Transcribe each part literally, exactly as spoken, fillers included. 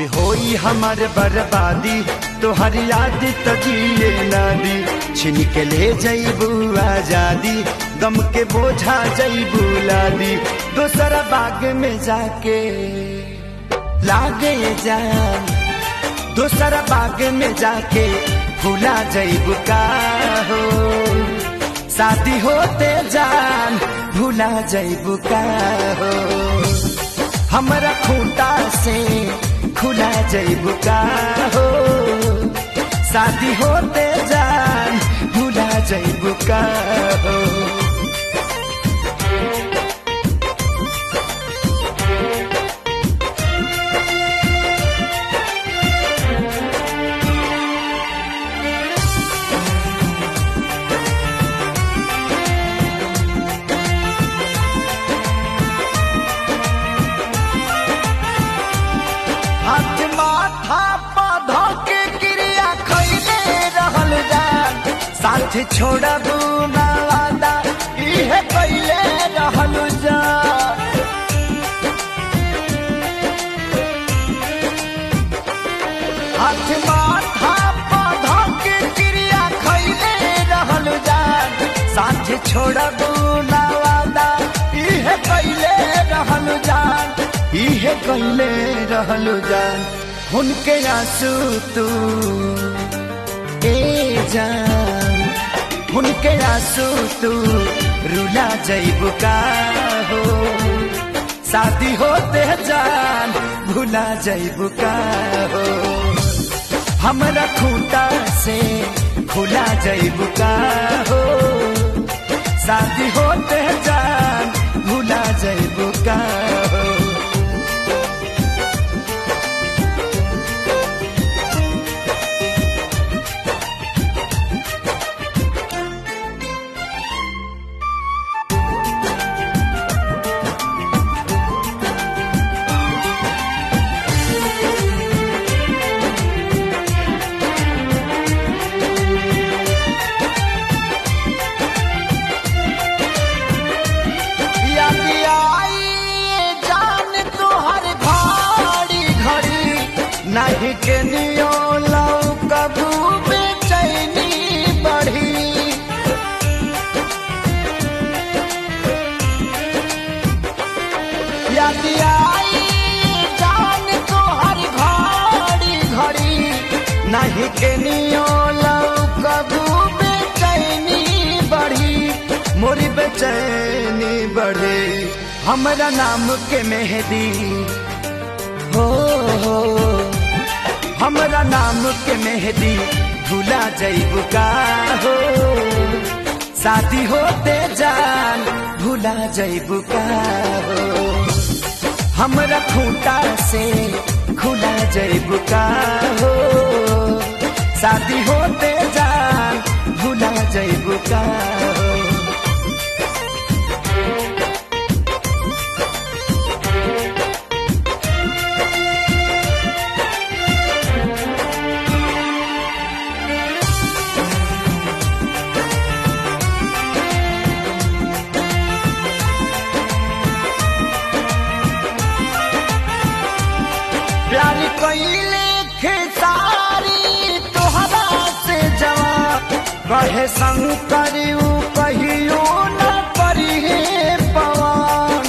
अब होई हमार बर्बादी, तोहर याद तो जिए ना दी। छिन के ले जईबू आजादी, गम के बोझा जईबू लादी। दोसरा बाग में जाके लागे जान, दोसरा बाग में जाके भूला जईबू का हो। शादी होते जान भूला जईबू का हो। हमरा खूंटा से खुला जईबू का हो। शादी होते जान भूला जईबू का हो। हाथ माथा पौधा के क्रिया खैले रहल जान, साथ छोड़बू ना वादा इहे कैले रहल जान। हाथ माथा पौधा के क्रिया खैले रहल जान, साथ छोड़बू ना वादा इहे कैले रहल जान। इहे कैले रहलु जान, उनके आंसू तू ए जान, उनके आंसू तू रुला जईबू का हो। शादी होते जान भूला जईबू का हो। हमरा खूंटा से खुला जईबू का हो। शादी होते जान भूला जईबू का हो। नहीं के नियो लाऊ कबू बेचैनी बढ़ी। याद आई जान तोहर घड़ी घड़ी, नहीं के नियो लाऊ कबू बेचैनी बढ़ी। मोरी बेचैनी बढ़ी, हमरा नाम के मेहंदी हो हो। हमरा नाम के मेहंदी भूला जईबू का हो। शादी होते जान भूला जईबू का हो। हमरा खूंटा से खुला जईबू का हो। शादी होते जान भूला जईबू का हो। प्यार कैले खेसारी तोहरा से जवान, कहे शंकर कहियो न परी पवन।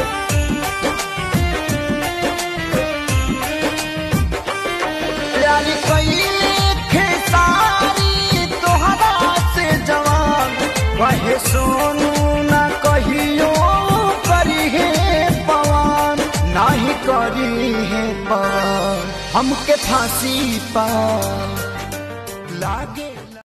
प्यार कैले खेसारी तोहरा से जवान, कहे सोनू न कहियो करी पवन। नाही करी है पवन, हमके फांसी पा लागे।